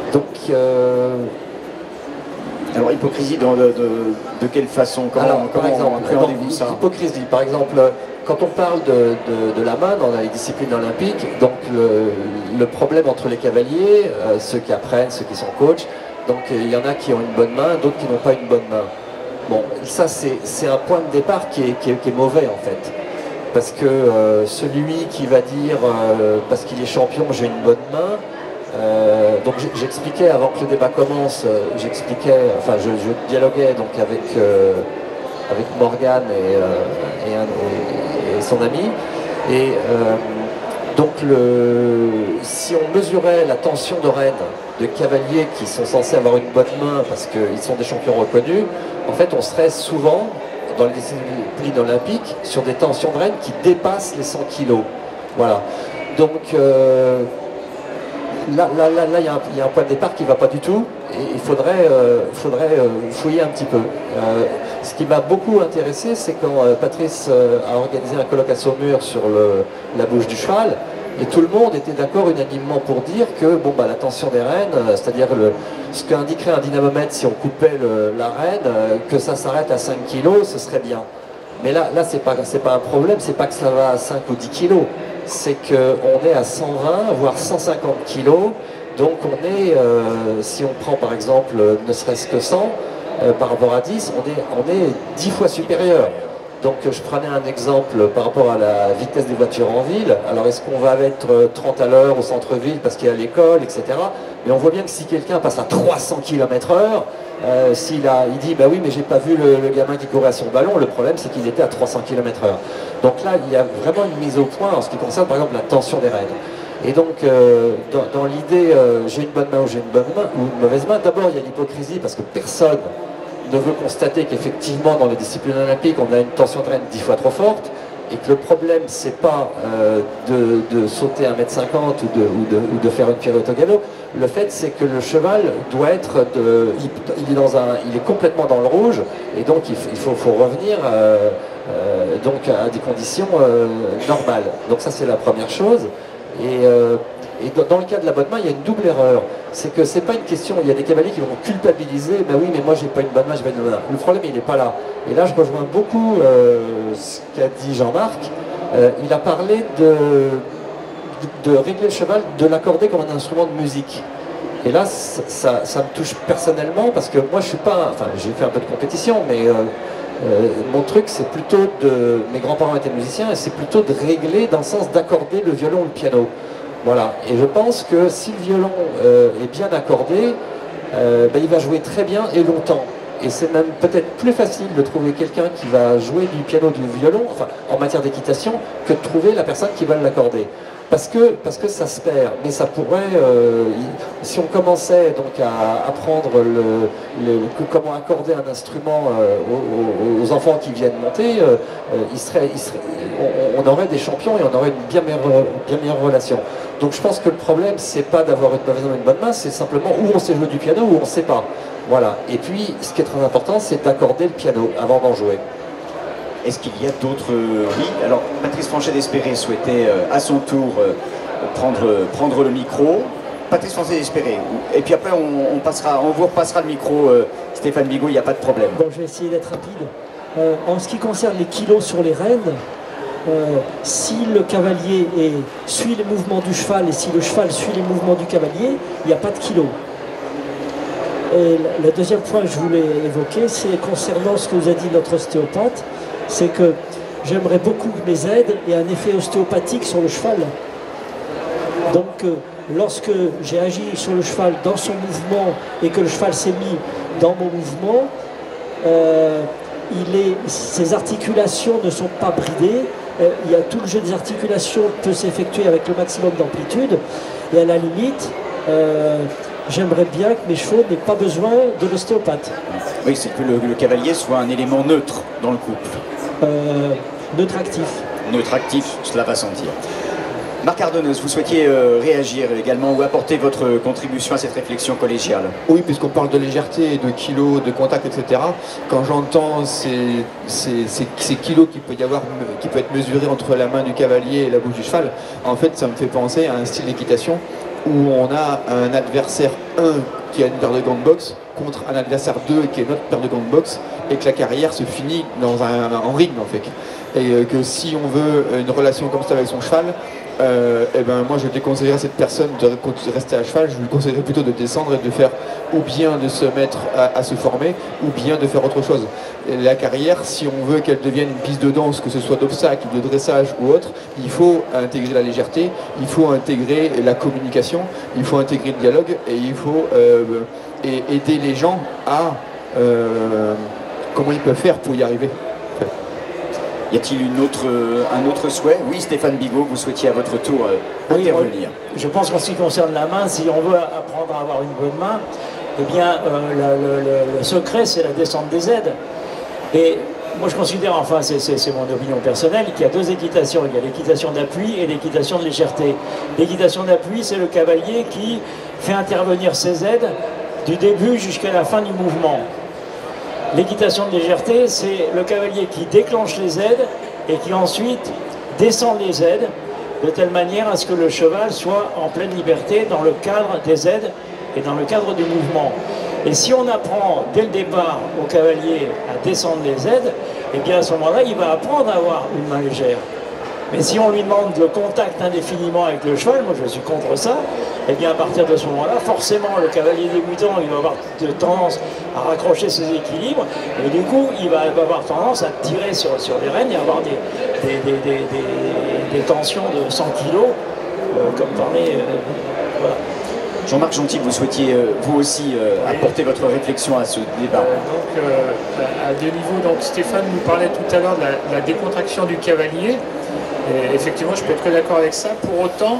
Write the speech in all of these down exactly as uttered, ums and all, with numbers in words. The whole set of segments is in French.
Donc, euh, alors hypocrisie de, de, de, de quelle façon? Comment, alors, comment par exemple, appréhendez-vous ça? Hypocrisie, par exemple, quand on parle de, de, de la main dans les disciplines olympiques, donc le, le problème entre les cavaliers, euh, ceux qui apprennent, ceux qui sont coachs, donc il y en a qui ont une bonne main, d'autres qui n'ont pas une bonne main. Bon, ça c'est un point de départ qui est, qui, est, qui est mauvais en fait. Parce que euh, celui qui va dire, euh, parce qu'il est champion, j'ai une bonne main, euh, donc j'expliquais avant que le débat commence, euh, j'expliquais, enfin je, je dialoguais donc avec, euh, avec Morgane et, euh, et, un, et, et son ami, et euh, donc le, si on mesurait la tension de reine de cavaliers qui sont censés avoir une bonne main parce qu'ils sont des champions reconnus, en fait on serait souvent dans les disciplines olympiques sur des tensions de reine qui dépassent les cent kilos. Voilà. Donc euh, là, là, là, là, il y, y a un point de départ qui ne va pas du tout et il faudrait, euh, faudrait euh, fouiller un petit peu. Euh, ce qui m'a beaucoup intéressé, c'est quand euh, Patrice euh, a organisé un colloque à Saumur sur le, la bouche du cheval. Et tout le monde était d'accord unanimement pour dire que bon, bah, la tension des rênes, euh, c'est-à-dire ce qu'indiquerait un dynamomètre si on coupait le, la reine, euh, que ça s'arrête à cinq kilos, ce serait bien. Mais là, là c'est pas, c'est pas un problème, c'est pas que ça va à cinq ou dix kilos, c'est qu'on est à cent vingt, voire cent cinquante kilos, donc on est, euh, si on prend par exemple ne serait-ce que cent, euh, par rapport à dix, on est, on est dix fois supérieur. Donc je prenais un exemple par rapport à la vitesse des voitures en ville. Alors est-ce qu'on va mettre trente à l'heure au centre-ville parce qu'il y a l'école, et cetera. Mais on voit bien que si quelqu'un passe à trois cents kilomètres heure, euh, s'il il dit bah oui mais j'ai pas vu le, le gamin qui courait à son ballon, le problème c'est qu'il était à trois cents kilomètres heure. Donc là il y a vraiment une mise au point en ce qui concerne par exemple la tension des rênes. Et donc euh, dans, dans l'idée euh, j'ai une bonne main ou j'ai une bonne main ou une mauvaise main, d'abord il y a l'hypocrisie parce que personne ne veut constater qu'effectivement dans les disciplines olympiques on a une tension de reine dix fois trop forte et que le problème c'est pas euh, de, de sauter un mètre cinquante ou de, ou, de, ou de faire une pirouette au galop, le fait c'est que le cheval doit être, de, il, il, est dans un, il est complètement dans le rouge et donc il, il faut, faut revenir euh, euh, donc à des conditions euh, normales. Donc ça c'est la première chose. Et, euh, et dans le cas de la bonne main, il y a une double erreur. C'est que c'est pas une question, il y a des cavaliers qui vont culpabiliser, ben oui, mais moi j'ai pas une bonne main, j'ai pas une bonne main. Le problème, il n'est pas là. Et là, je rejoins beaucoup euh, ce qu'a dit Jean-Marc. Euh, il a parlé de, de, de régler le cheval, de l'accorder comme un instrument de musique. Et là, ça, ça, ça me touche personnellement parce que moi, je suis pas, enfin, j'ai fait un peu de compétition, mais euh, euh, mon truc, c'est plutôt de, mes grands-parents étaient musiciens, et c'est plutôt de régler dans le sens d'accorder le violon ou le piano. Voilà, et je pense que si le violon euh, est bien accordé, euh, ben, il va jouer très bien et longtemps. Et c'est même peut-être plus facile de trouver quelqu'un qui va jouer du piano, du violon, enfin en matière d'équitation, que de trouver la personne qui va l'accorder. Parce que, parce que ça se perd, mais ça pourrait, euh, si on commençait donc à apprendre le, le, comment accorder un instrument euh, aux, aux enfants qui viennent monter, euh, il serait, il serait, on, on aurait des champions et on aurait une bien meilleure, bien meilleure relation. Donc je pense que le problème, c'est pas d'avoir une mauvaise main ou une bonne main, c'est simplement où on sait jouer du piano ou on ne sait pas. Voilà. Et puis, ce qui est très important, c'est d'accorder le piano avant d'en jouer. Est-ce qu'il y a d'autres... Oui, alors Patrice Franchet d'Espéré souhaitait euh, à son tour euh, prendre, prendre le micro. Patrice Franchet d'Espéré. Et puis après, on, on, passera, on vous repassera le micro, euh, Stéphane Bigot, il n'y a pas de problème. Bon, je vais essayer d'être rapide. Euh, en ce qui concerne les kilos sur les rênes, euh, si le cavalier est, suit les mouvements du cheval et si le cheval suit les mouvements du cavalier, il n'y a pas de kilos. Et le deuxième point que je voulais évoquer, c'est concernant ce que vous a dit notre ostéopathe, c'est que j'aimerais beaucoup que mes aides aient un effet ostéopathique sur le cheval. Donc, euh, lorsque j'ai agi sur le cheval dans son mouvement et que le cheval s'est mis dans mon mouvement, euh, il est, ses articulations ne sont pas bridées. Euh, il y a tout le jeu des articulations peut s'effectuer avec le maximum d'amplitude. Et à la limite, euh, j'aimerais bien que mes chevaux n'aient pas besoin de l'ostéopathe. Oui, c'est que le, le cavalier soit un élément neutre dans le couple. Euh, neutre actif. Neutre actif, cela va sentir. Marc Ardenneuse, vous souhaitiez euh, réagir également ou apporter votre contribution à cette réflexion collégiale? Oui, puisqu'on parle de légèreté, de kilos, de contact, et cetera. Quand j'entends ces, ces, ces, ces kilos qui peut y avoir, qui peut être mesurés entre la main du cavalier et la bouche du cheval, en fait, ça me fait penser à un style d'équitation où on a un adversaire un qui a une paire de gants de boxe contre un adversaire deux qui a une autre paire de gants de boxe, et que la carrière se finit dans un, en ring en fait. Et euh, que si on veut une relation comme ça avec son cheval, euh, et ben moi je déconseillerais à cette personne de rester à cheval, je lui conseillerais plutôt de descendre et de faire, ou bien de se mettre à, à se former, ou bien de faire autre chose. Et la carrière, si on veut qu'elle devienne une piste de danse, que ce soit d'obstacles, de dressage ou autre, il faut intégrer la légèreté, il faut intégrer la communication, il faut intégrer le dialogue, et il faut euh, et aider les gens à euh, comment ils peuvent faire pour y arriver. Y a-t-il une autre, euh, un autre souhait? Oui, Stéphane Bigot, vous souhaitiez à votre tour euh, oui, intervenir. Je pense qu'en ce qui concerne la main, si on veut apprendre à avoir une bonne main, eh bien, euh, la, le, le, le secret, c'est la descente des aides. Et moi, je considère, enfin, c'est mon opinion personnelle, qu'il y a deux équitations. Il y a l'équitation d'appui et l'équitation de légèreté. L'équitation d'appui, c'est le cavalier qui fait intervenir ses aides du début jusqu'à la fin du mouvement. L'équitation de légèreté, c'est le cavalier qui déclenche les aides et qui ensuite descend les aides de telle manière à ce que le cheval soit en pleine liberté dans le cadre des aides et dans le cadre du mouvement. Et si on apprend dès le départ au cavalier à descendre les aides, et bien à ce moment-là, il va apprendre à avoir une main légère. Mais si on lui demande le contact indéfiniment avec le cheval, moi je suis contre ça, et bien à partir de ce moment-là, forcément le cavalier débutant, il va avoir de tendance à raccrocher ses équilibres, et du coup il va avoir tendance à tirer sur, sur les rênes et avoir des, des, des, des, des, des tensions de cent kilos, euh, comme parler. Euh, voilà. Jean-Marc Gentil, vous souhaitiez euh, vous aussi euh, oui. apporter votre réflexion à ce débat. Euh, donc euh, à deux niveaux, donc Stéphane nous parlait tout à l'heure de la, la décontraction du cavalier. Et effectivement, je peux être très d'accord avec ça. Pour autant,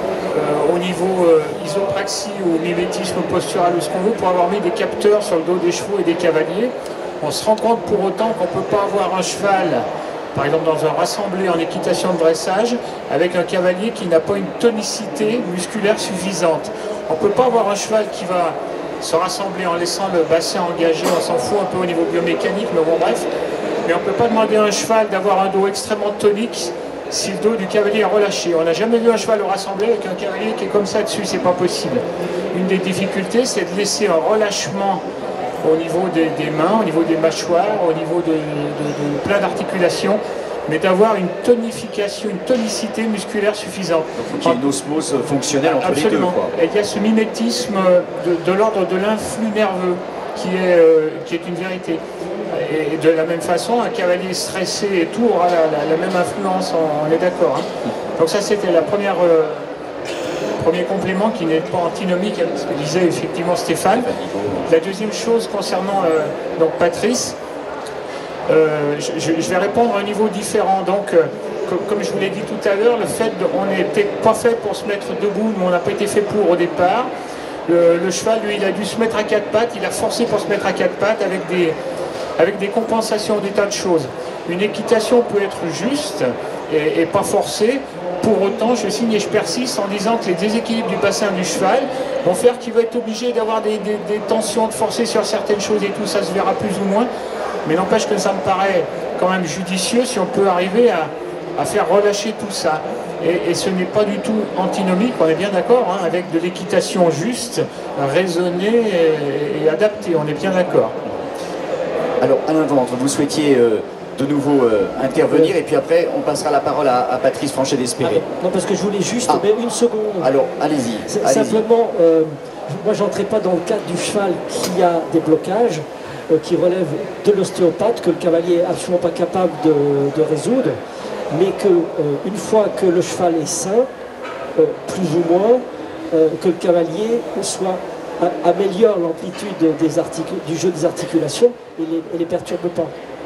euh, au niveau euh, isopraxie ou mimétisme postural ou ce qu'on veut, pour avoir mis des capteurs sur le dos des chevaux et des cavaliers, on se rend compte pour autant qu'on ne peut pas avoir un cheval, par exemple dans un rassemblé en équitation de dressage, avec un cavalier qui n'a pas une tonicité musculaire suffisante. On ne peut pas avoir un cheval qui va se rassembler en laissant le bassin engagé, on s'en fout un peu au niveau biomécanique, mais bon bref. Mais on ne peut pas demander à un cheval d'avoir un dos extrêmement tonique si le dos du cavalier est relâché. On n'a jamais vu un cheval au rassemblé avec un cavalier qui est comme ça dessus, c'est pas possible. Une des difficultés, c'est de laisser un relâchement au niveau des, des mains, au niveau des mâchoires, au niveau de, de, de, de plein d'articulations, mais d'avoir une tonification, une tonicité musculaire suffisante. Donc il y a une osmose fonctionnelle entre Absolument. les deux. Quoi. Et il y a ce mimétisme de, de l'ordre de l'influx nerveux qui est, euh, qui est une vérité. Et de la même façon, un cavalier stressé et tout aura la, la, la même influence, on, on est d'accord. Hein. Donc ça c'était la première, euh, premier complément qui n'est pas antinomique avec ce que disait effectivement Stéphane. La deuxième chose concernant euh, donc Patrice, euh, je, je vais répondre à un niveau différent. Donc euh, comme je vous l'ai dit tout à l'heure, le fait qu'on n'était pas fait pour se mettre debout, mais on n'a pas été fait pour au départ. Le, le cheval, lui, il a dû se mettre à quatre pattes, il a forcé pour se mettre à quatre pattes avec des, avec des compensations, des tas de choses. Une équitation peut être juste et, et pas forcée. Pour autant, je signe et je persiste en disant que les déséquilibres du bassin du cheval vont faire qu'il va être obligé d'avoir des, des, des tensions, de forcer sur certaines choses et tout, ça se verra plus ou moins. Mais n'empêche que ça me paraît quand même judicieux si on peut arriver à, à faire relâcher tout ça. Et, et ce n'est pas du tout antinomique, on est bien d'accord, hein, avec de l'équitation juste, raisonnée et, et adaptée, on est bien d'accord. Alors Alain Ventre, vous souhaitiez euh, de nouveau euh, intervenir et puis après on passera la parole à, à Patrice Franchet d'Espérer. Ah, non, parce que je voulais juste ah. mais une seconde. Alors allez-y. Allez simplement, euh, moi j'entrais pas dans le cadre du cheval qui a des blocages, euh, qui relèvent de l'ostéopathe, que le cavalier est absolument pas capable de, de résoudre, mais que euh, une fois que le cheval est sain, euh, plus ou moins, euh, que le cavalier soit a, améliore l'amplitude du jeu des articulations et les, et les perturbe pas.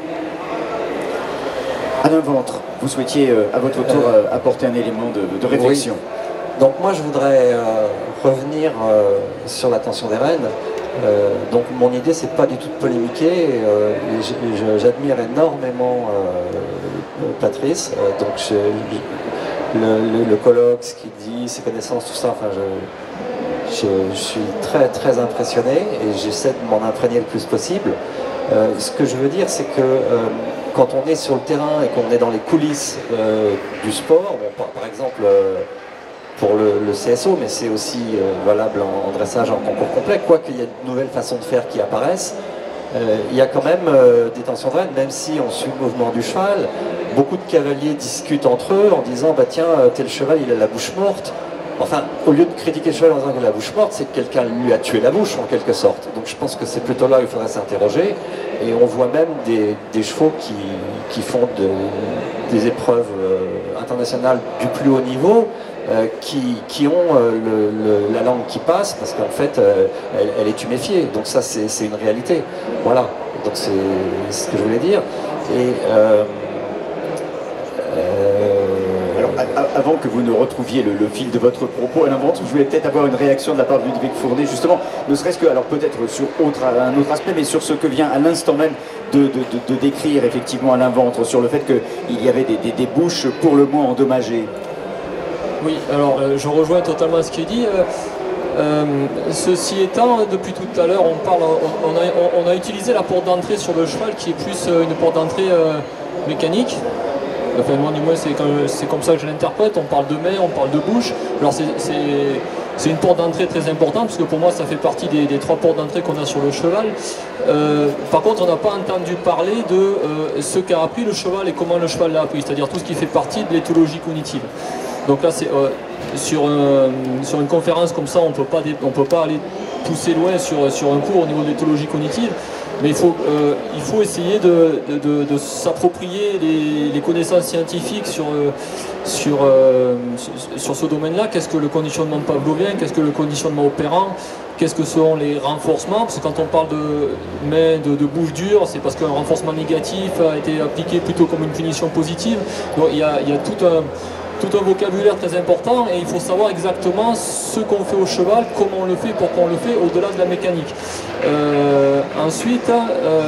Alain Ventre, vous souhaitiez euh, à votre tour euh, apporter un élément de, de réflexion. Oui. Donc moi je voudrais euh, revenir euh, sur la tension des rênes. Euh, donc mon idée c'est pas du tout de polémiquer, euh, j'admire énormément euh, Patrice, euh, donc je, je, le, le, le colloque, ce qu'il dit, ses connaissances, tout ça, enfin je, je, je suis très très impressionné et j'essaie de m'en imprégner le plus possible. Euh, ce que je veux dire c'est que euh, quand on est sur le terrain et qu'on est dans les coulisses euh, du sport, bon, par, par exemple euh, pour le, le C S O, mais c'est aussi euh, valable en, en dressage, en concours complet, quoique il y a de nouvelles façons de faire qui apparaissent. Euh, il y a quand même euh, des tensions de rêne, même si on suit le mouvement du cheval. Beaucoup de cavaliers discutent entre eux en disant bah tiens, tel cheval il a la bouche morte. Enfin, au lieu de critiquer le cheval en disant qu'il a la bouche morte, c'est que quelqu'un lui a tué la bouche en quelque sorte. Donc je pense que c'est plutôt là où il faudrait s'interroger. Et on voit même des, des chevaux qui, qui font de, des épreuves euh, internationales du plus haut niveau, euh, qui, qui ont euh, le, le, la langue qui passe, parce qu'en fait, euh, elle, elle est tuméfiée. Donc ça, c'est une réalité. Voilà. Donc c'est ce que je voulais dire. Et... Euh, euh, Avant que vous ne retrouviez le, le fil de votre propos à l'invente, je voulais peut-être avoir une réaction de la part de Ludwig Fournet, justement, ne serait-ce que, alors peut-être sur autre, un autre aspect, mais sur ce que vient à l'instant même de, de, de, de décrire effectivement à l'inventre, sur le fait qu'il y avait des, des, des bouches pour le moins endommagées. Oui, alors euh, je rejoins totalement ce qui est dit. Euh, euh, ceci étant, depuis tout à l'heure, on parle, on, on, a, on a utilisé la porte d'entrée sur le cheval qui est plus euh, une porte d'entrée euh, mécanique. Enfin, moi, du moins, c'est comme ça que je l'interprète. On parle de main, on parle de bouche. Alors, c'est une porte d'entrée très importante, parce que pour moi, ça fait partie des, des trois portes d'entrée qu'on a sur le cheval. Euh, par contre, on n'a pas entendu parler de euh, ce qu'a appris le cheval et comment le cheval l'a appris, c'est-à-dire tout ce qui fait partie de l'éthologie cognitive. Donc là, c'est euh, sur, un, sur une conférence comme ça, on ne peut pas aller pousser loin sur, sur un cours au niveau de l'éthologie cognitive. Mais il faut, euh, il faut essayer de, de, de, de s'approprier les, les connaissances scientifiques sur, euh, sur, euh, sur ce domaine-là. Qu'est-ce que le conditionnement pavlovien, qu'est-ce que le conditionnement opérant, qu'est-ce que sont les renforcements. Parce que quand on parle de main, de, de bouche dure, c'est parce qu'un renforcement négatif a été appliqué plutôt comme une punition positive. Donc il y a, il y a tout un... tout un vocabulaire très important et il faut savoir exactement ce qu'on fait au cheval, comment on le fait, pourquoi on le fait, au-delà de la mécanique. Euh, ensuite, euh,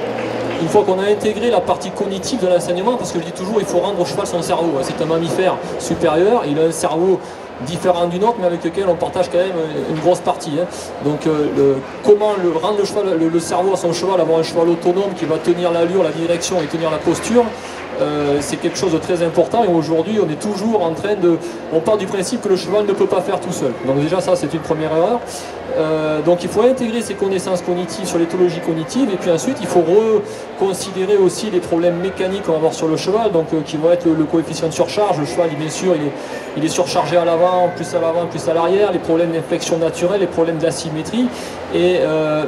une fois qu'on a intégré la partie cognitive de l'enseignement, parce que je dis toujours, il faut rendre au cheval son cerveau. C'est un mammifère supérieur, il a un cerveau différent du nôtre, mais avec lequel on partage quand même une grosse partie. Hein. Donc euh, le, comment le, rendre le, cheval, le, le cerveau à son cheval, avoir un cheval autonome qui va tenir l'allure, la direction et tenir la posture, euh, c'est quelque chose de très important. Et aujourd'hui, on est toujours en train de... On part du principe que le cheval ne peut pas faire tout seul. Donc déjà, ça, c'est une première erreur. Euh, donc il faut intégrer ces connaissances cognitives sur l'éthologie cognitive, et puis ensuite il faut reconsidérer aussi les problèmes mécaniques qu'on va avoir sur le cheval, donc euh, qui vont être le, le coefficient de surcharge. Le cheval, bien sûr, il est, il est surchargé à l'avant, plus à l'avant, plus à l'arrière, les problèmes d'inflexion naturelle, les problèmes d'asymétrie, et euh,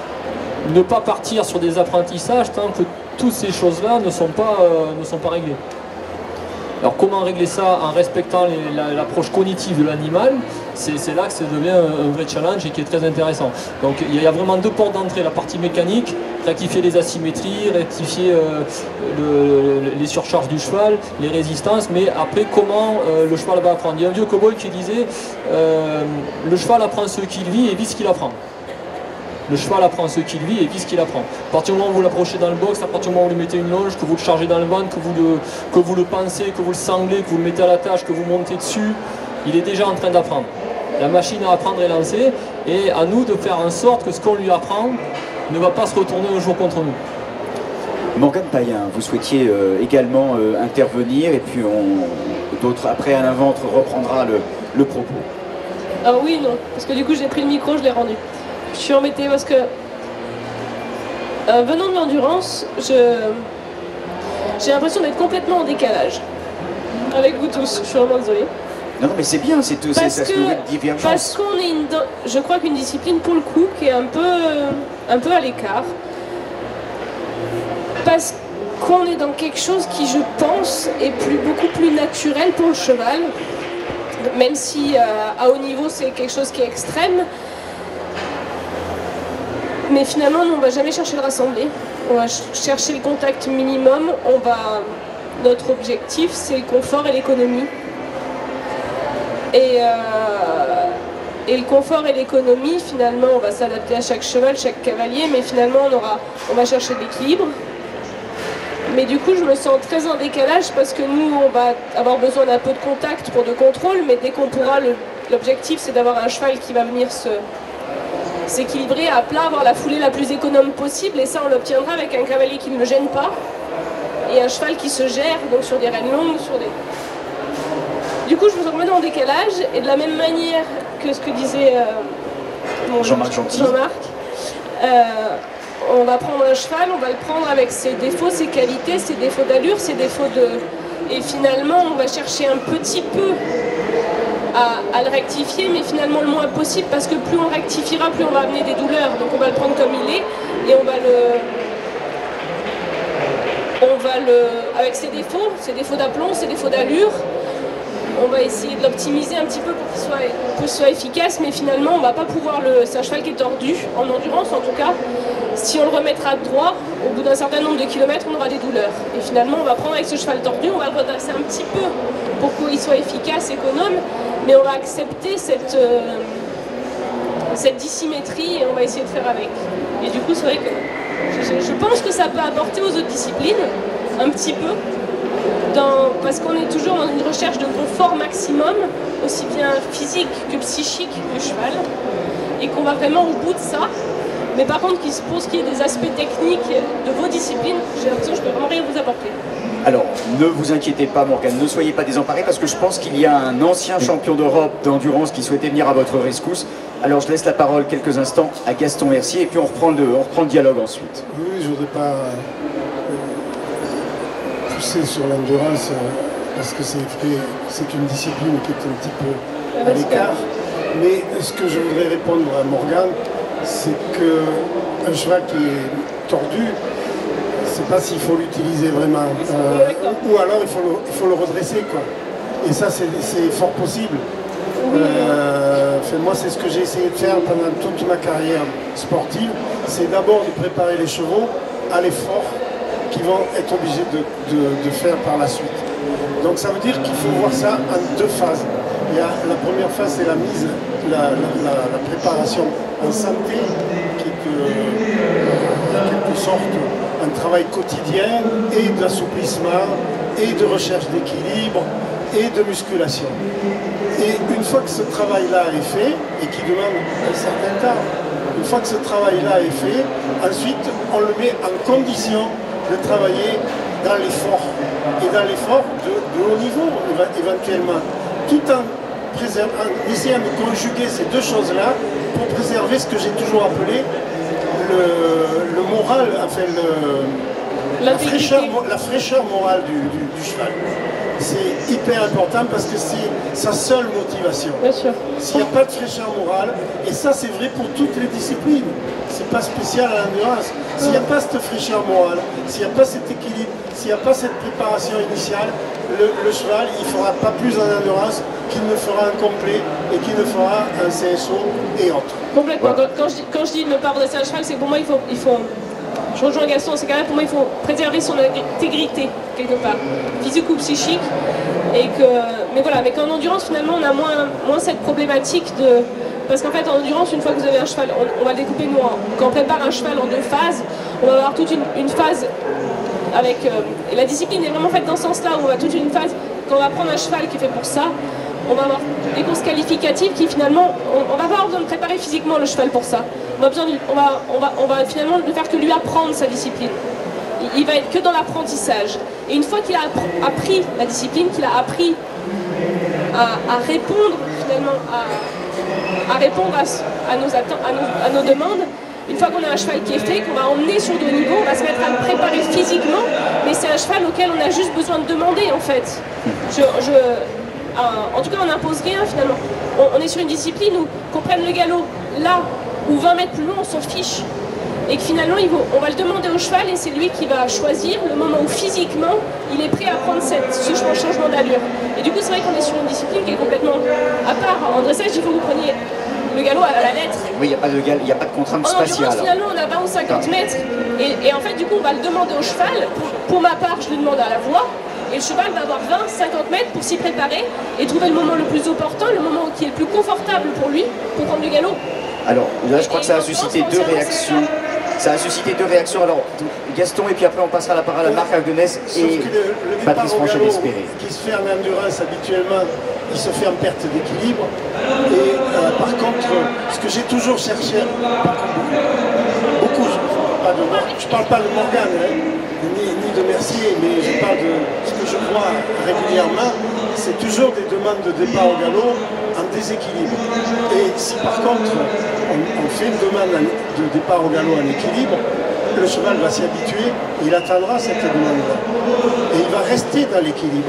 ne pas partir sur des apprentissages tant que toutes ces choses-là ne sont pas, euh, ne sont pas réglées. Alors comment régler ça en respectant l'approche cognitive de l'animal? C'est là que ça devient un, un vrai challenge et qui est très intéressant. Donc il y a vraiment deux portes d'entrée, la partie mécanique, rectifier les asymétries, rectifier euh, le, le, les surcharges du cheval, les résistances, mais après comment euh, le cheval va apprendre. Il y a un vieux cow-boy qui disait euh, le cheval apprend ce qu'il vit et vit ce qu'il apprend. Le cheval apprend ce qu'il vit et vit ce qu'il apprend. À partir du moment où vous l'approchez dans le box, à partir du moment où vous lui mettez une longe, que vous le chargez dans le ventre, que vous le, que vous le pensez, que vous le sanglez, que vous le mettez à la tâche, que vous montez dessus, il est déjà en train d'apprendre. La machine à apprendre est lancée, et à nous de faire en sorte que ce qu'on lui apprend ne va pas se retourner un jour contre nous. Morgane Payen, vous souhaitiez euh, également euh, intervenir, et puis d'autres, après Alain Ventre reprendra le, le propos. Ah oui, non, parce que du coup j'ai pris le micro, je l'ai rendu. Je suis embêtée parce que, euh, venant de l'endurance, j'ai l'impression d'être complètement en décalage avec vous tous. Je suis vraiment désolée. Non, non mais c'est bien, c'est cette nouvelle divergence. Parce qu'on est, une, je crois qu'une discipline pour le coup qui est un peu, un peu à l'écart. Parce qu'on est dans quelque chose qui, je pense, est plus, beaucoup plus naturel pour le cheval. Même si euh, à haut niveau c'est quelque chose qui est extrême. Mais finalement, nous, on ne va jamais chercher le rassembler. On va chercher le contact minimum. On va... Notre objectif, c'est le confort et l'économie. Et, euh... et le confort et l'économie, finalement, on va s'adapter à chaque cheval, chaque cavalier, mais finalement, on, aura... on va chercher de l'équilibre. Mais du coup, je me sens très en décalage parce que nous, on va avoir besoin d'un peu de contact pour de contrôle, mais dès qu'on pourra, l'objectif, c'est d'avoir un cheval qui va venir se... s'équilibrer à plat, avoir la foulée la plus économe possible, et ça on l'obtiendra avec un cavalier qui ne me gêne pas et un cheval qui se gère, donc sur des rênes longues, sur des... Du coup, je me remets en décalage, et de la même manière que ce que disait euh, mon Jean-Marc Gentil. Jean-Marc, euh, on va prendre un cheval, on va le prendre avec ses défauts, ses qualités, ses défauts d'allure, ses défauts de... Et finalement, on va chercher un petit peu à, à le rectifier, mais finalement le moins possible, parce que plus on rectifiera, plus on va amener des douleurs. Donc on va le prendre comme il est, et on va le... On va le... Avec ses défauts, ses défauts d'aplomb, ses défauts d'allure, on va essayer de l'optimiser un petit peu pour qu'il soit, pour qu'il soit efficace, mais finalement on va pas pouvoir le... C'est un cheval qui est tordu, en endurance en tout cas. Si on le remettra droit, au bout d'un certain nombre de kilomètres, on aura des douleurs. Et finalement, on va prendre avec ce cheval tordu, on va le redresser un petit peu pour qu'il soit efficace, économe, mais on va accepter cette, euh, cette dissymétrie et on va essayer de faire avec. Et du coup, c'est vrai que je, je pense que ça peut apporter aux autres disciplines, un petit peu, dans, parce qu'on est toujours dans une recherche de confort maximum, aussi bien physique que psychique du cheval, et qu'on va vraiment au bout de ça. Mais par contre, qu'il se pose qu'il y ait des aspects techniques de vos disciplines, j'ai l'impression que je peux vraiment rien vous apporter. Alors, ne vous inquiétez pas, Morgane, ne soyez pas désemparés, parce que je pense qu'il y a un ancien champion d'Europe d'endurance qui souhaitait venir à votre rescousse. Alors, je laisse la parole quelques instants à Gaston Mercier, et puis on reprend le, on reprend le dialogue ensuite. Oui, je ne voudrais pas euh, pousser sur l'endurance, euh, parce que c'est une discipline qui est un petit peu à l'écart. Mais ce que je voudrais répondre à Morgane, c'est qu'un cheval qui est tordu, je ne sais pas s'il faut l'utiliser vraiment. Euh, ou alors il faut le, il faut le redresser, quoi. Et ça, c'est fort possible. Euh, enfin, moi, c'est ce que j'ai essayé de faire pendant toute ma carrière sportive. C'est d'abord de préparer les chevaux à l'effort qu'ils vont être obligés de, de, de faire par la suite. Donc ça veut dire qu'il faut voir ça en deux phases. Il y a, la première phase, c'est la mise, la, la, la, la préparation en santé, qui est euh, en quelque sorte un travail quotidien et d'assouplissement et de recherche d'équilibre et de musculation. Et une fois que ce travail-là est fait, et qui demande un certain temps, une fois que ce travail-là est fait, ensuite on le met en condition de travailler dans l'effort, et dans l'effort de, de haut niveau éventuellement, tout en, en essayant de conjuguer ces deux choses-là pour préserver ce que j'ai toujours appelé le, le moral, enfin le, la, fraîcheur, la fraîcheur morale du, du, du cheval. C'est hyper important parce que c'est sa seule motivation. S'il n'y a pas de fraîcheur morale, et ça c'est vrai pour toutes les disciplines, c'est pas spécial à l'endurance. S'il n'y a pas cette fraîcheur morale, s'il n'y a pas cet équilibre, s'il n'y a pas cette préparation initiale, le, le cheval il ne fera pas plus en endurance qu'il ne fera un complet et qu'il ne fera un C S O et autres. Complètement. Voilà. Quand, je, quand je dis ne pas redresser un cheval, c'est que pour moi il faut, il faut je rejoins Gaston, c'est quand même pour moi il faut préserver son intégrité quelque part, physique ou psychique. Et que, mais voilà, mais qu'en endurance finalement on a moins, moins cette problématique de... Parce qu'en fait en endurance, une fois que vous avez un cheval, on, on va le découper nous, en, quand on prépare un cheval en deux phases, on va avoir toute une, une phase avec... Euh, et la discipline est vraiment faite dans ce sens-là, où on va toute une phase, quand on va prendre un cheval qui est fait pour ça, on va avoir des courses qualificatives qui finalement, on, on va pas avoir besoin de préparer physiquement le cheval pour ça. On va, besoin de, on va, on va, on va finalement ne faire que lui apprendre sa discipline. Il, il va être que dans l'apprentissage. Et une fois qu'il a appris la discipline, qu'il a appris à, à répondre finalement à, à répondre à, à, nos à, nos, à nos demandes, une fois qu'on a un cheval qui est fait, qu'on va emmener sur de haut niveau, on va se mettre à le préparer physiquement, mais c'est un cheval auquel on a juste besoin de demander en fait. Je, je, en tout cas, on n'impose rien finalement. On, on est sur une discipline où qu'on prenne le galop là ou vingt mètres plus loin, on s'en fiche. Et que finalement, il faut, on va le demander au cheval et c'est lui qui va choisir le moment où physiquement, il est prêt à prendre cette, ce changement d'allure. Et du coup, c'est vrai qu'on est sur une discipline qui est complètement à part. En dressage, il faut que vous preniez le galop à la lettre. Oui, il n'y a pas de gal, il n'y a pas de contrainte spatiale. En finalement, on a vingt ou cinquante mètres. Et, et en fait, du coup, on va le demander au cheval. Pour, pour ma part, je lui demande à la voix. Et le cheval va avoir vingt à cinquante mètres pour s'y préparer et trouver le moment le plus opportun, le moment qui est le plus confortable pour lui, pour prendre du galop. Alors là, je crois que ça a suscité deux réactions. Ça a suscité deux réactions. Alors, Gaston, et puis après, on passera la parole à Marc Ardenès et Patrice Franchet-Despéré. Qui se fait en endurance habituellement, il se fait en perte d'équilibre. Et euh, par contre, ce que j'ai toujours cherché, beaucoup, je ne parle pas de Morgane, hein, ni, ni de Mercier, mais je parle de ce que je vois régulièrement, c'est toujours des demandes de départ au galop en déséquilibre. Et si par contre on, on fait une demande de départ au galop en équilibre, le cheval va s'y habituer, il attendra cette demande-là. Et il va rester dans l'équilibre.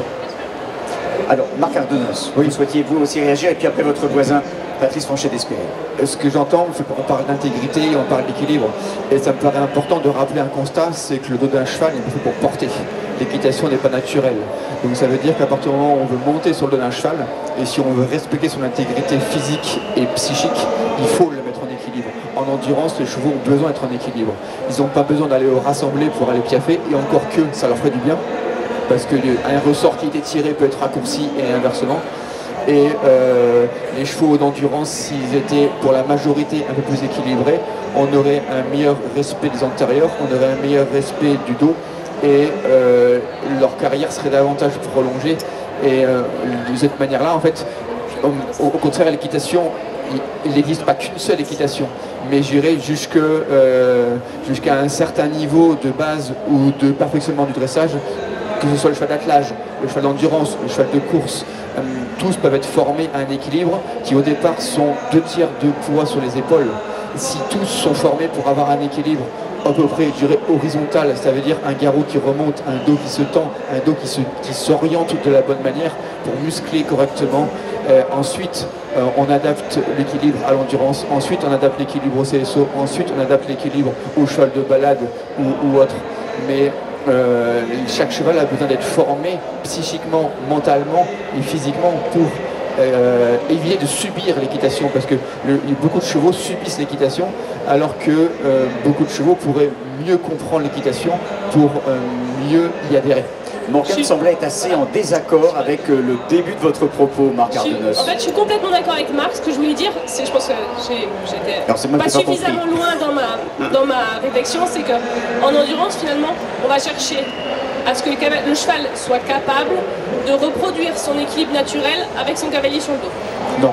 Alors, Marc Ardenos, oui. Vous souhaitiez vous aussi réagir, et puis après votre voisin, Patrice Franchet d'Espérer. Ce que j'entends, c'est qu'on parle d'intégrité, on parle d'équilibre. Et ça me paraît important de rappeler un constat, c'est que le dos d'un cheval est fait pour porter. L'équitation n'est pas naturelle. Donc ça veut dire qu'à partir du moment où on veut monter sur le dos d'un cheval, et si on veut respecter son intégrité physique et psychique, il faut le mettre en équilibre. En endurance, les chevaux ont besoin d'être en équilibre. Ils n'ont pas besoin d'aller au rassemblé pour aller piaffer, et encore que ça leur ferait du bien. Parce qu'un ressort qui est étiré peut être raccourci et inversement. Et euh, les chevaux d'endurance, s'ils étaient pour la majorité un peu plus équilibrés, on aurait un meilleur respect des antérieurs, on aurait un meilleur respect du dos, et euh, leur carrière serait davantage prolongée. Et euh, de cette manière-là, en fait, au, au contraire, l'équitation, il n'existe pas qu'une seule équitation, mais j'irai jusque, euh, jusqu'à un certain niveau de base ou de perfectionnement du dressage, que ce soit le cheval d'attelage, le cheval d'endurance, le cheval de course, euh, tous peuvent être formés à un équilibre qui au départ sont deux tiers de poids sur les épaules. Si tous sont formés pour avoir un équilibre à peu près, je dirais, horizontal, ça veut dire un garrot qui remonte, un dos qui se tend, un dos qui se, qui s'oriente de la bonne manière pour muscler correctement. Euh, ensuite, euh, on adapte l'équilibre à l'endurance, ensuite on adapte l'équilibre au C S O, ensuite on adapte l'équilibre au cheval de balade ou, ou autre. Mais Euh, chaque cheval a besoin d'être formé psychiquement, mentalement et physiquement pour euh, éviter de subir l'équitation, parce que le, beaucoup de chevaux subissent l'équitation alors que euh, beaucoup de chevaux pourraient mieux comprendre l'équitation pour euh, mieux y adhérer. Morgane semblait être assez en désaccord avec euh, le début de votre propos, Marc Ardenos. En fait, je suis complètement d'accord avec Marc. Ce que je voulais dire, c'est, je pense que j'étais pas suffisamment loin dans ma, dans ma réflexion, c'est qu'en endurance, finalement, on va chercher à ce que le, le cheval soit capable de reproduire son équilibre naturel avec son cavalier sur le dos. Non.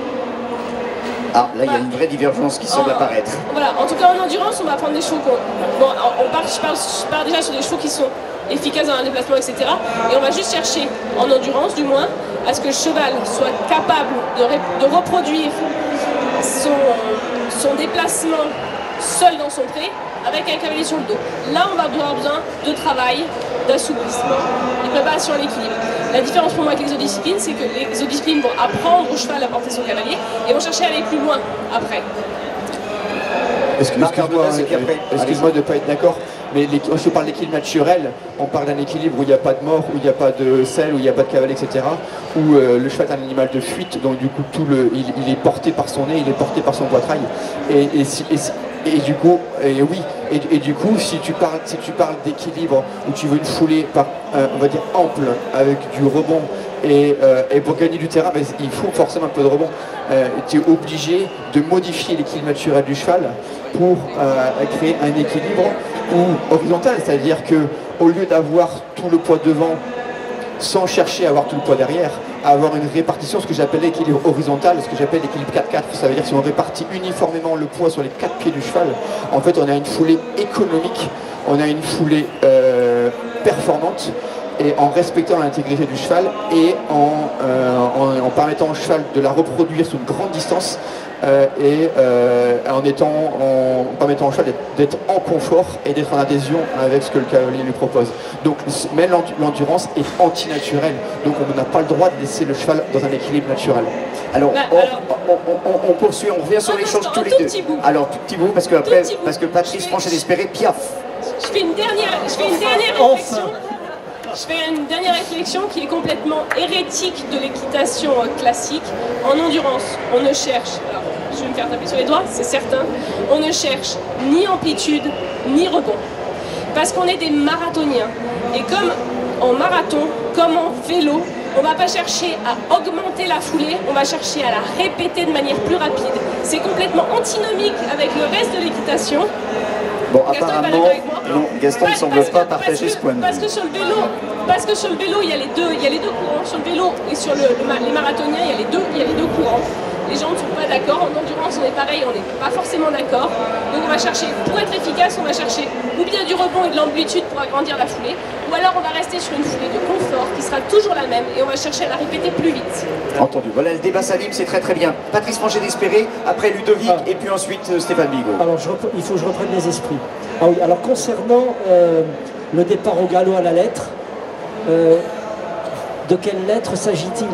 Ah, là, il y a une vraie divergence qui semble en, apparaître. Voilà, en tout cas, en endurance, on va prendre des chevaux. Bon, on part, je, parle, je parle déjà sur des chevaux qui sont efficaces dans un déplacement, et cetera. Et on va juste chercher, en endurance du moins, à ce que le cheval soit capable de, de reproduire son, son déplacement seul dans son pré, avec un cavalier sur le dos. Là, on va avoir besoin de travail, d'assouplissement, de préparation à l'équilibre. La différence pour moi avec l'exodiscipline, c'est que les exodisciplines vont apprendre au cheval à porter son cavalier et vont chercher à aller plus loin après. Excuse-moi excuse de ne pas être d'accord, mais si on parle d'équilibre naturel, on parle d'un équilibre où il n'y a pas de mort, où il n'y a pas de selle, où il n'y a pas de cavalier, et cetera. Où euh, le cheval est un animal de fuite, donc du coup tout le, il, il est porté par son nez, il est porté par son poitrail. Et, et, et, et, et du coup, et oui, et, et du coup, si tu parles, si tu parles d'équilibre, où tu veux une foulée par, euh, on va dire ample, avec du rebond, et, euh, et pour gagner du terrain, ben, il faut forcément un peu de rebond. Euh, tu es obligé de modifier l'équilibre naturel du cheval pour euh, créer un équilibre ou horizontal, c'est-à-dire que au lieu d'avoir tout le poids devant sans chercher à avoir tout le poids derrière, à avoir une répartition, ce que j'appelle l'équilibre horizontal, ce que j'appelle l'équilibre quatre quatre, ça veut dire que si on répartit uniformément le poids sur les quatre pieds du cheval, en fait on a une foulée économique, on a une foulée euh, performante, et en respectant l'intégrité du cheval et en, euh, en, en permettant au cheval de la reproduire sur une grande distance euh, et euh, en, étant, en, en permettant au cheval d'être en confort et d'être en adhésion avec ce que le cavalier lui propose. Donc même l'endurance est antinaturelle, donc on n'a pas le droit de laisser le cheval dans un équilibre naturel. Alors, bah, on, alors on, on, on poursuit, on revient sur les choses tous les deux. Alors tout petit bout, parce que, après, parce que Patrice Franchet d'Espérer piaf. Je fais une dernière, je fais une dernière réflexion. Je fais une dernière réflexion qui est complètement hérétique de l'équitation classique. En endurance, on ne cherche, alors je vais me faire taper sur les doigts, c'est certain, on ne cherche ni amplitude, ni rebond. Parce qu'on est des marathoniens. Et comme en marathon, comme en vélo, on ne va pas chercher à augmenter la foulée, on va chercher à la répéter de manière plus rapide. C'est complètement antinomique avec le reste de l'équitation. Bon, Gaston apparemment, non, Gaston ne semble pas partager ce point de vue. Parce que sur le vélo, parce que sur le vélo, il y a les deux, il y a les deux courants. Sur le vélo et sur le, le, les marathoniens, il y a les deux, il y a les deux courants. les gens ne sont pas d'accord. En endurance, on est pareil, on n'est pas forcément d'accord. Donc on va chercher, pour être efficace, on va chercher ou bien du rebond et de l'amplitude pour agrandir la foulée, ou alors on va rester sur une foulée de confort qui sera toujours la même et on va chercher à la répéter plus vite. Entendu. Voilà, le débat s'anime, c'est très très bien. Patrice Francher d'Espéré, après Ludovic ah. et puis ensuite euh, Stéphane Bigot. Alors je il faut que je reprenne les esprits. Ah oui, alors concernant euh, le départ au galop à la lettre, euh, de quelle lettre s'agit-il?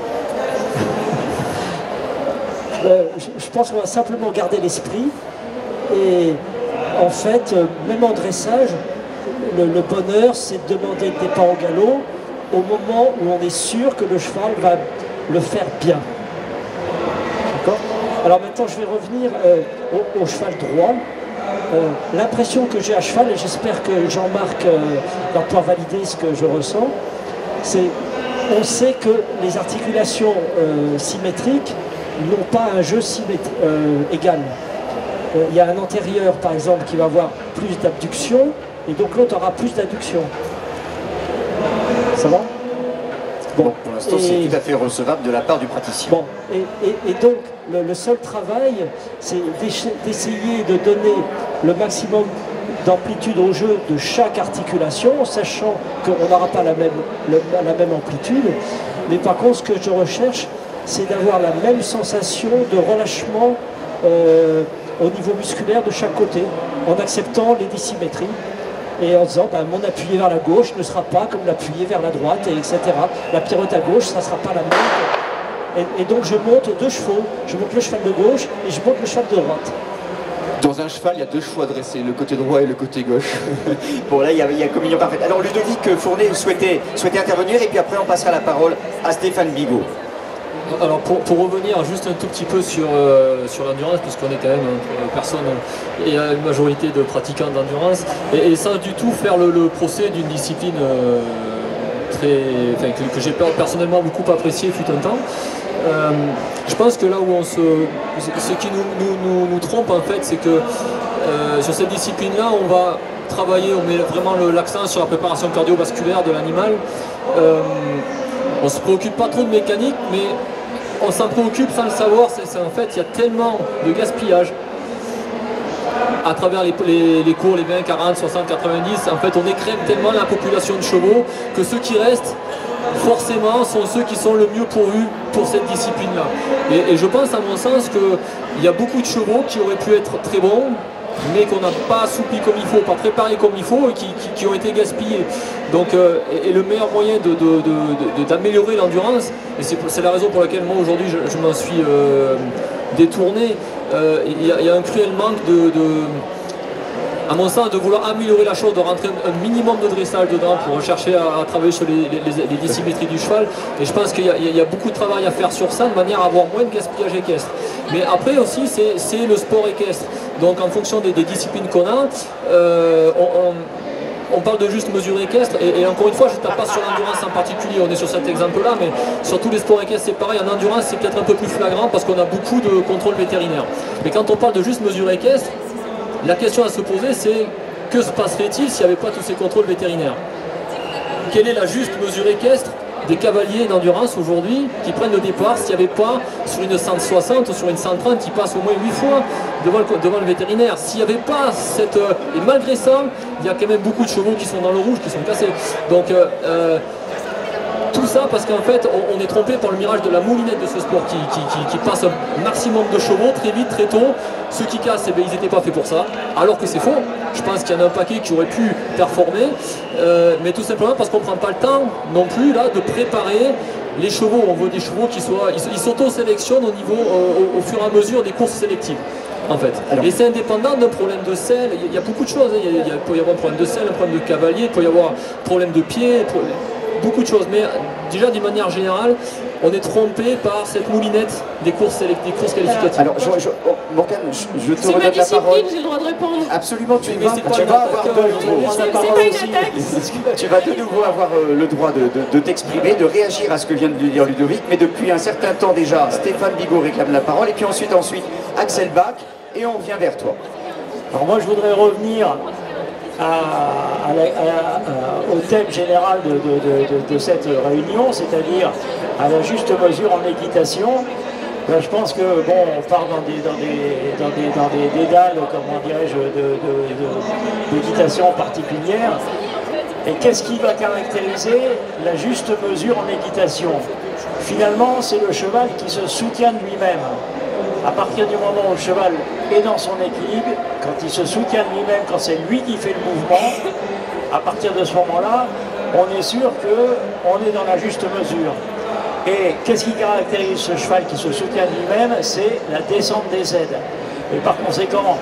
euh, je, je pense qu'on va simplement garder l'esprit et en fait, euh, même en dressage, le, le bonheur c'est de demander le départ au galop au moment où on est sûr que le cheval va le faire bien. D'accord? Alors maintenant je vais revenir euh, au, au cheval droit. Euh, L'impression que j'ai à cheval, et j'espère que Jean-Marc euh, va pouvoir valider ce que je ressens, c'est on sait que les articulations euh, symétriques n'ont pas un jeu euh, égal. Euh, il y a un antérieur par exemple qui va avoir plus d'abduction et donc l'autre aura plus d'adduction. Ça va? Bon, pour l'instant, c'est tout à fait recevable de la part du praticien. Bon, et, et, et donc, le, le seul travail, c'est d'essayer de donner le maximum d'amplitude au jeu de chaque articulation, sachant qu'on n'aura pas la même, le, la même amplitude. Mais par contre, ce que je recherche, c'est d'avoir la même sensation de relâchement euh, au niveau musculaire de chaque côté, en acceptant les dissymétries. Et en disant, ben, mon appuyé vers la gauche ne sera pas comme l'appuyé vers la droite, et etc. La pirouette à gauche, ça ne sera pas la même. Et, et donc je monte deux chevaux. Je monte le cheval de gauche et je monte le cheval de droite. Dans un cheval, il y a deux choix dressés, le côté droit et le côté gauche. Bon, là, il y a, il y a communion parfaite. Alors, Ludovic Fournet souhaitait, souhaitait intervenir, et puis après, on passera la parole à Stéphane Bigot. Alors pour, pour revenir juste un tout petit peu sur, euh, sur l'endurance, puisqu'on est quand même une personne et il y a une majorité de pratiquants d'endurance, et, et sans du tout faire le, le procès d'une discipline euh, très, enfin, que, que j'ai personnellement beaucoup apprécié fut un temps. Euh, je pense que là où on se, ce qui nous, nous, nous, nous trompe en fait, c'est que euh, sur cette discipline-là, on va travailler, on met vraiment l'accent sur la préparation cardiovasculaire de l'animal. Euh, on ne se préoccupe pas trop de mécanique, mais on s'en préoccupe sans le savoir. C'est en fait, il y a tellement de gaspillage à travers les, les, les cours, les vingt, quarante, soixante, quatre-vingt-dix. En fait, on écrème tellement la population de chevaux que ceux qui restent, forcément, sont ceux qui sont le mieux pourvus pour cette discipline-là. Et, et je pense, à mon sens, qu'il y a beaucoup de chevaux qui auraient pu être très bons, mais qu'on n'a pas assoupli comme il faut, pas préparé comme il faut, et qui, qui, qui ont été gaspillés. Donc, euh, et, et le meilleur moyen d'améliorer de, de, de, l'endurance, et c'est la raison pour laquelle moi aujourd'hui je, je m'en suis euh, détourné, euh, il, y a, il y a un cruel manque de, de, à mon sens, de vouloir améliorer la chose, de rentrer un minimum de dressage dedans pour chercher à, à travailler sur les, les, les dissymétries du cheval. Et je pense qu'il y, y a beaucoup de travail à faire sur ça, de manière à avoir moins de gaspillage équestre. Mais après aussi, c'est le sport équestre. Donc en fonction des, des disciplines qu'on a, euh, on, on, on parle de juste mesure équestre, et, et encore une fois, je ne tape pas sur l'endurance en particulier, on est sur cet exemple-là, mais sur tous les sports équestres, c'est pareil. En endurance, c'est peut-être un peu plus flagrant parce qu'on a beaucoup de contrôle vétérinaire. Mais quand on parle de juste mesure équestre, la question à se poser, c'est que se passerait-il s'il n'y avait pas tous ces contrôles vétérinaires? Quelle est la juste mesure équestre des cavaliers d'endurance aujourd'hui qui prennent le départ s'il n'y avait pas sur une cent soixante ou sur une cent trente qui passe au moins huit fois devant le, devant le vétérinaire? S'il n'y avait pas cette... Euh, et malgré ça, il y a quand même beaucoup de chevaux qui sont dans le rouge, qui sont cassés. Donc euh, euh, tout ça parce qu'en fait on, on est trompé par le mirage de la moulinette de ce sport qui, qui, qui, qui passe un maximum de chevaux très vite, très tôt. Ceux qui cassent, eh bien, ils n'étaient pas faits pour ça, alors que c'est faux. Je pense qu'il y en a un paquet qui aurait pu performer, euh, mais tout simplement parce qu'on ne prend pas le temps non plus là de préparer les chevaux. On veut des chevaux qui soient, ils s'auto-sélectionnent au niveau, euh, au, au fur et à mesure des courses sélectives. En fait. Alors, et c'est indépendant d'un problème de selle. Il y a beaucoup de choses. Hein. Il, y a, il peut y avoir un problème de selle, un problème de cavalier, il peut y avoir un problème de pied, beaucoup de choses. Mais déjà, d'une manière générale, on est trompé par cette moulinette des courses, des courses qualificatives. Alors, je, je, oh, Morgane, je, je te redonne la parole. J'ai le droit de répondre. Absolument, tu, mais vas, tu vas avoir de nouveau. C'est pas une attaque. Tu vas de nouveau avoir euh, le droit de, de, de t'exprimer, de réagir à ce que vient de dire Ludovic. Mais depuis un certain temps déjà, Stéphane Bigot réclame la parole. Et puis ensuite, ensuite, Axel Bach. Et on revient vers toi. Alors moi, je voudrais revenir à, à la, à, à, au thème général de, de, de, de cette réunion, c'est-à-dire à la juste mesure en équitation. Ben, je pense que bon, on part dans des dans des dans des dans des dédales, comment dirais-je, de, de, de, d'équitation particulière. Et qu'est-ce qui va caractériser la juste mesure en équitation? Finalement, c'est le cheval qui se soutient de lui-même. À partir du moment où le cheval est dans son équilibre, quand il se soutient de lui-même, quand c'est lui qui fait le mouvement, à partir de ce moment-là, on est sûr qu'on est dans la juste mesure. Et qu'est-ce qui caractérise ce cheval qui se soutient de lui-même? C'est la descente des aides. Et par conséquent,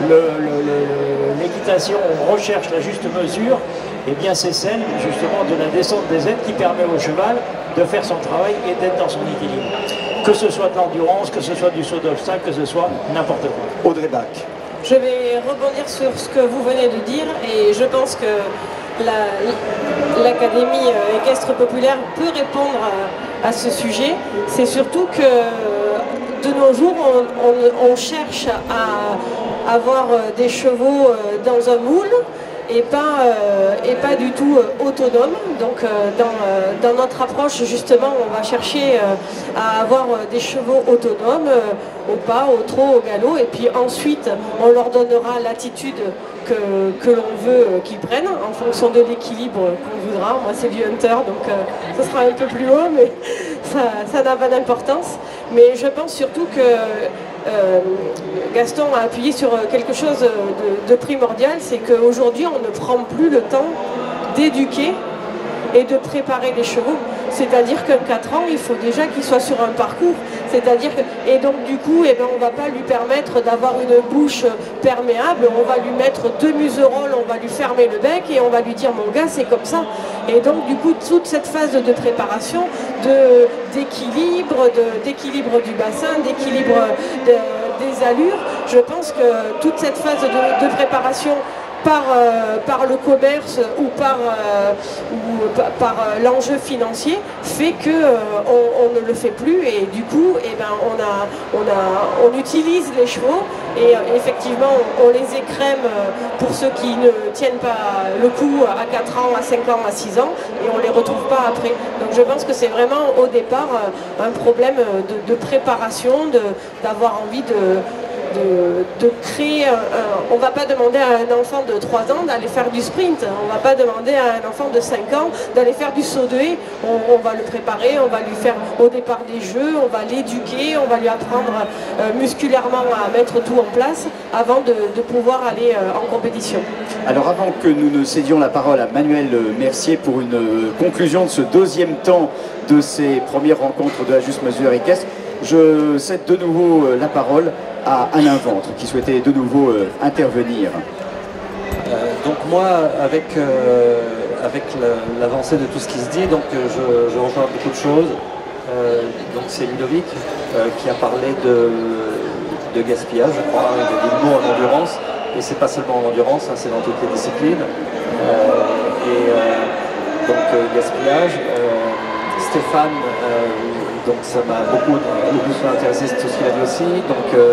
l'équitation, on recherche la juste mesure, et bien c'est celle justement de la descente des aides qui permet au cheval de faire son travail et d'être dans son équilibre. Que ce soit de l'endurance, que ce soit du saut d'obstacle, que ce soit n'importe quoi. Audrey Bach. Je vais rebondir sur ce que vous venez de dire et je pense que l'Académie la, équestre populaire peut répondre à, à ce sujet. C'est surtout que de nos jours, on, on, on cherche à avoir des chevaux dans un moule et pas, euh, et pas du tout euh, autonome. Donc euh, dans, euh, dans notre approche justement on va chercher euh, à avoir euh, des chevaux autonomes euh, au pas, au trot, au galop et puis ensuite on leur donnera l'attitude que, que l'on veut euh, qu'ils prennent en fonction de l'équilibre qu'on voudra. Moi c'est du hunter donc euh, ça sera un peu plus haut mais ça n'a pas d'importance. Mais je pense surtout que Euh, Gaston a appuyé sur quelque chose de, de primordial, c'est qu'aujourd'hui on ne prend plus le temps d'éduquer et de préparer les chevaux. C'est-à-dire qu'un quatre ans, il faut déjà qu'il soit sur un parcours. C'est-à-dire que, et donc du coup, eh ben, on ne va pas lui permettre d'avoir une bouche perméable, on va lui mettre deux museroles, on va lui fermer le bec et on va lui dire mon gars c'est comme ça. Et donc du coup, toute cette phase de préparation, d'équilibre, d'équilibre du bassin, d'équilibre de, des allures, je pense que toute cette phase de, de préparation Par, euh, par le commerce ou par, euh, ou par, par euh, l'enjeu financier fait que euh, on, on ne le fait plus et du coup eh ben, on, a, on, a, on utilise les chevaux et euh, effectivement on, on les écrème pour ceux qui ne tiennent pas le coup à quatre ans, à cinq ans, à six ans et on ne les retrouve pas après. Donc je pense que c'est vraiment au départ euh, un problème de, de préparation, d'avoir envie de De, de créer, un, un, on ne va pas demander à un enfant de trois ans d'aller faire du sprint, on ne va pas demander à un enfant de cinq ans d'aller faire du saut de haie, on, on va le préparer, on va lui faire au départ des jeux, on va l'éduquer, on va lui apprendre euh, musculairement à mettre tout en place avant de, de pouvoir aller euh, en compétition. Alors avant que nous ne cédions la parole à Manuel Mercier pour une conclusion de ce deuxième temps de ces premières rencontres de la juste mesure équestre, je cède de nouveau la parole à Alain Ventre qui souhaitait de nouveau euh, intervenir. Euh, donc moi, avec, euh, avec l'avancée de tout ce qui se dit, donc je, je rejoins beaucoup de choses. Euh, donc c'est Ludovic euh, qui a parlé de, de gaspillage, je crois, hein, de mot en endurance. Et c'est pas seulement en endurance, hein, c'est dans toutes les disciplines. Euh, et euh, donc euh, gaspillage. Euh, Stéphane, euh, donc ça m'a beaucoup, beaucoup intéressé, c'est tout ce qu'il a dit aussi. Donc euh,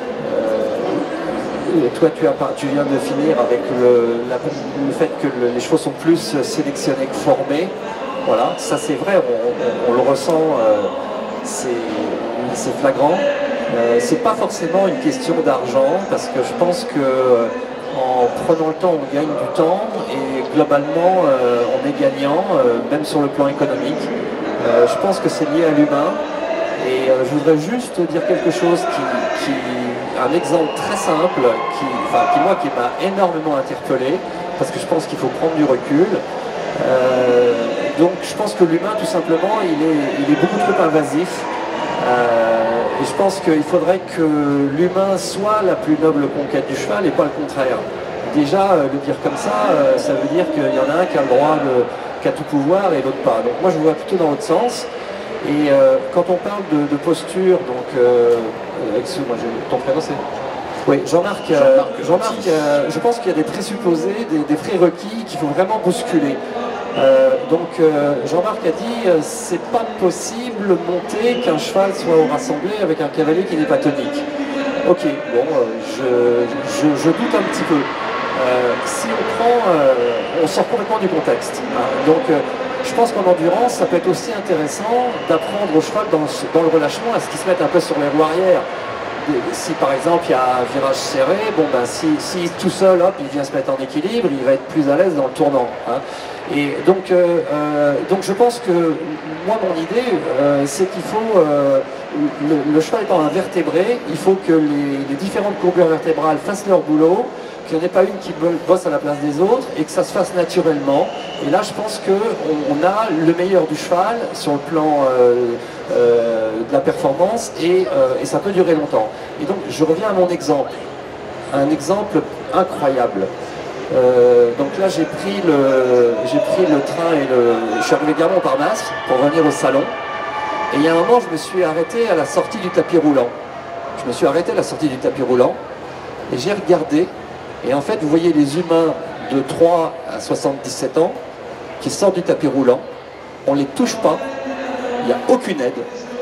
euh, toi tu, as, tu viens de finir avec le, la, le fait que le, les chevaux sont plus sélectionnés que formés. Voilà, ça c'est vrai, on, on, on le ressent, euh, c'est flagrant. Euh, c'est pas forcément une question d'argent, parce que je pense que en prenant le temps, on gagne du temps et globalement euh, on est gagnant, euh, même sur le plan économique. Euh, je pense que c'est lié à l'humain et euh, je voudrais juste dire quelque chose qui, qui un exemple très simple qui, enfin, qui moi qui m'a énormément interpellé parce que je pense qu'il faut prendre du recul. Euh, donc je pense que l'humain tout simplement il est, il est beaucoup trop invasif euh, et je pense qu'il faudrait que l'humain soit la plus noble conquête du cheval et pas le contraire. Déjà euh, le dire comme ça, euh, ça veut dire qu'il y en a un qui a le droit de qui a tout pouvoir et l'autre pas. Donc moi je vous vois plutôt dans l'autre sens. Et euh, quand on parle de, de posture, donc euh, excuse-moi, ton prénom c'est oui, Jean-Marc. Jean-Marc, euh, Jean euh, je pense qu'il y a des présupposés, des, des prérequis qu'il faut vraiment bousculer. Euh, donc euh, Jean-Marc a dit euh, c'est pas possible monter qu'un cheval soit au rassemblé avec un cavalier qui n'est pas tonique. Ok, bon, euh, je, je, je doute un petit peu. Euh, si on prend, euh, on sort complètement du contexte. Hein. Donc, euh, je pense qu'en endurance, ça peut être aussi intéressant d'apprendre au cheval dans, dans le relâchement à ce qu'il se mette un peu sur les roues arrière. Si par exemple il y a un virage serré, bon ben si, si tout seul, hop, il vient se mettre en équilibre, il va être plus à l'aise dans le tournant. Hein. Et donc, euh, euh, donc je pense que moi mon idée euh, c'est qu'il faut, euh, le, le cheval étant un vertébré, il faut que les, les différentes courbures vertébrales fassent leur boulot, qu'il n'y en ait pas une qui bosse à la place des autres et que ça se fasse naturellement. Et là je pense qu'on on a le meilleur du cheval sur le plan euh, euh, de la performance et, euh, et ça peut durer longtemps. Et donc je reviens à mon exemple, un exemple incroyable. Euh, donc là j'ai pris, le, j'ai pris le train et le, je suis arrivé gare Montparnasse pour venir au salon. Et il y a un moment je me suis arrêté à la sortie du tapis roulant. Je me suis arrêté à la sortie du tapis roulant et j'ai regardé. Et en fait, vous voyez les humains de trois à soixante-dix-sept ans qui sortent du tapis roulant, on ne les touche pas, il n'y a aucune aide,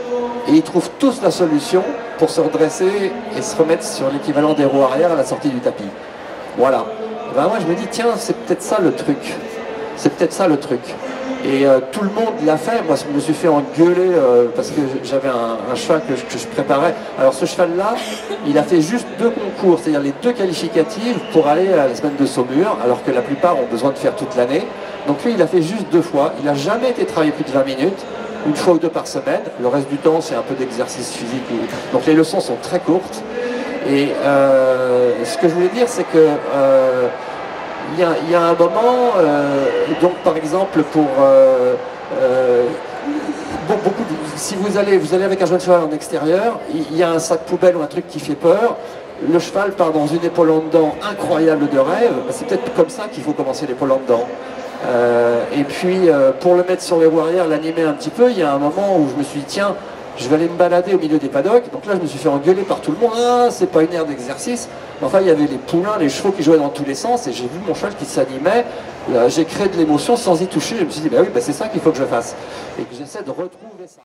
et ils trouvent tous la solution pour se redresser et se remettre sur l'équivalent des roues arrière à la sortie du tapis. Voilà. Et ben moi, je me dis, tiens, c'est peut-être ça le truc. C'est peut-être ça le truc. Et euh, tout le monde l'a fait. Moi, je me suis fait engueuler euh, parce que j'avais un, un cheval que je, que je préparais. Alors ce cheval-là, il a fait juste deux concours, c'est-à-dire les deux qualificatives pour aller à la semaine de Saumur, alors que la plupart ont besoin de faire toute l'année. Donc lui, il a fait juste deux fois. Il n'a jamais été travaillé plus de vingt minutes, une fois ou deux par semaine. Le reste du temps, c'est un peu d'exercice physique. Donc les leçons sont très courtes. Et euh, ce que je voulais dire, c'est que... Euh, Il y, a, il y a un moment, euh, donc par exemple pour euh, euh, beaucoup de, si vous allez, vous allez avec un jeune cheval en extérieur, il y a un sac poubelle ou un truc qui fait peur, le cheval part dans une épaule en dedans incroyable de rêve, c'est peut-être comme ça qu'il faut commencer l'épaule en dedans. Euh, et puis euh, pour le mettre sur les roues arrière, l'animer un petit peu, il y a un moment où je me suis dit tiens, je vais aller me balader au milieu des paddocks. Donc là, je me suis fait engueuler par tout le monde. Ah, c'est pas une aire d'exercice. Enfin, il y avait les poulains, les chevaux qui jouaient dans tous les sens. Et j'ai vu mon cheval qui s'animait. J'ai créé de l'émotion sans y toucher. Je me suis dit, bah oui, bah c'est ça qu'il faut que je fasse. Et que j'essaie de retrouver ça.